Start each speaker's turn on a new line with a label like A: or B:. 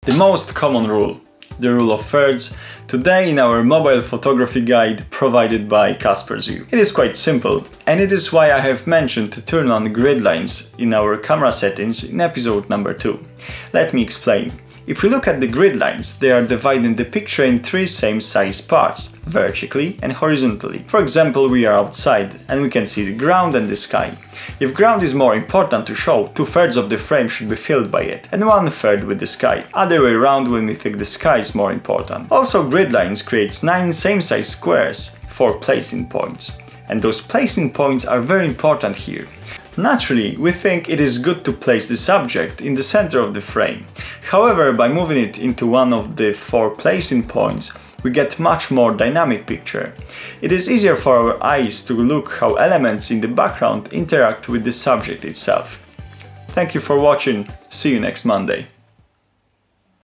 A: The most common rule, the rule of thirds, today in our mobile photography guide provided by Kaspersview. It is quite simple, and it is why I have mentioned to turn on grid lines in our camera settings in episode number 2. Let me explain. If we look at the grid lines, they are dividing the picture in 3 same size parts, vertically and horizontally. For example, we are outside and we can see the ground and the sky. If ground is more important to show, 2/3 of the frame should be filled by it, and 1/3 with the sky. Other way around when we think the sky is more important. Also, grid lines creates 9 same size squares for placing points. And those placing points are very important here. Naturally, we think it is good to place the subject in the center of the frame. However, by moving it into one of the 4 placing points, we get much more dynamic picture. It is easier for our eyes to look how elements in the background interact with the subject itself. Thank you for watching, see you next Monday.